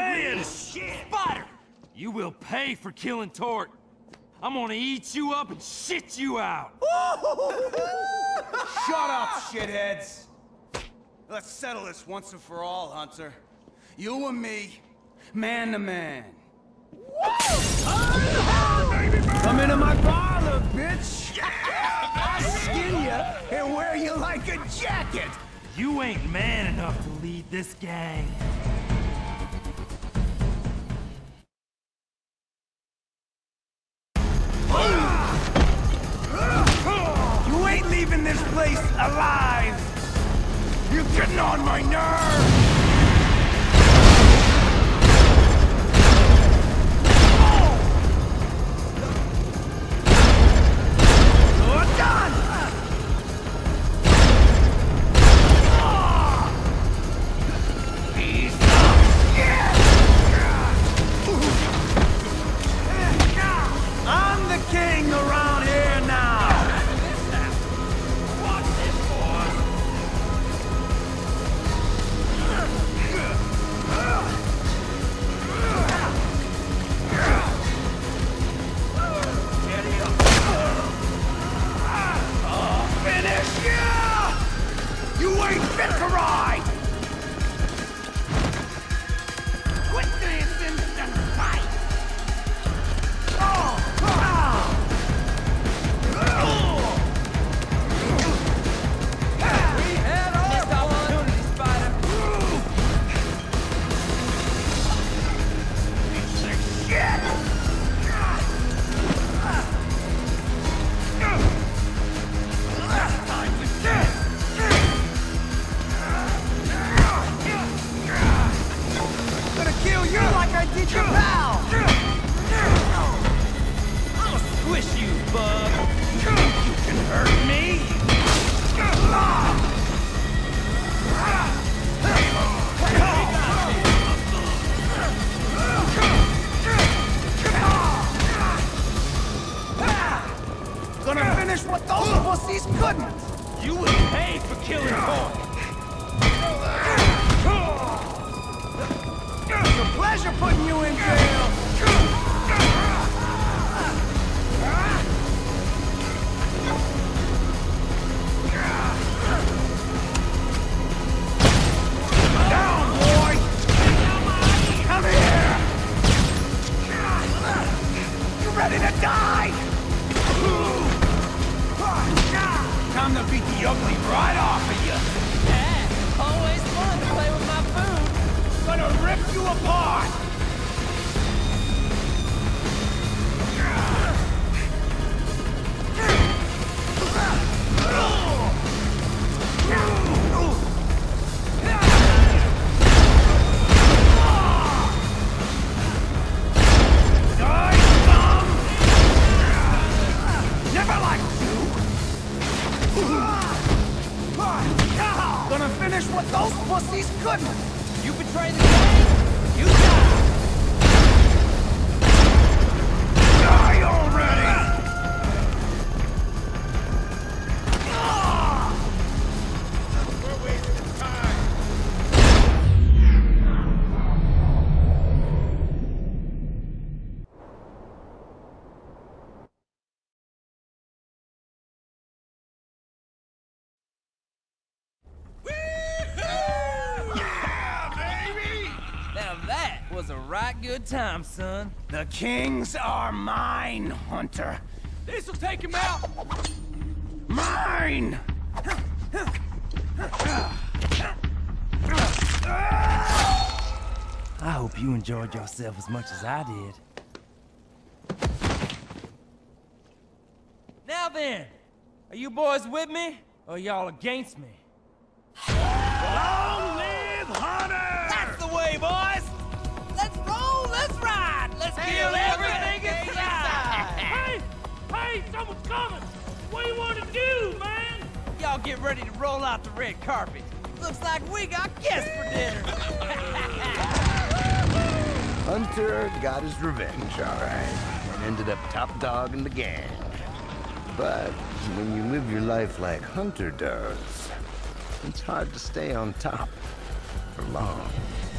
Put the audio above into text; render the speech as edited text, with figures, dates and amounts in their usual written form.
saying? Spider! You will pay for killing Torque. I'm gonna eat you up and shit you out. Shut up, shitheads! Let's settle this once and for all, Hunter. You and me, man to man. Come into my parlor, bitch! I'll skin you and wear you like a jacket! You ain't man enough to lead this gang. You ain't leaving this place alive! You're getting on my nerves! You will pay for killing Torque. It's a pleasure putting you in jail. Down, boy! Come here! You ready to die? Time to beat the ugly right off of you! Yeah, always fun to play with my food. Gonna rip you apart! Gonna finish what those pussies couldn't! You betray the gang, you die! Die already! We're wasting time! Was a right good time, son. The kings are mine, Hunter. This'll take him out. Mine! I hope you enjoyed yourself as much as I did. Now then, are you boys with me, or y'all against me? Long live Hunter! That's the way, boys! Let's roll, let's ride! Let's kill everything inside! Hey! Hey, someone's coming! What do you want to do, man? Y'all get ready to roll out the red carpet. Looks like we got guests for dinner. Hunter got his revenge, all right, and ended up top dog in the gang. But when you live your life like Hunter does, it's hard to stay on top for long.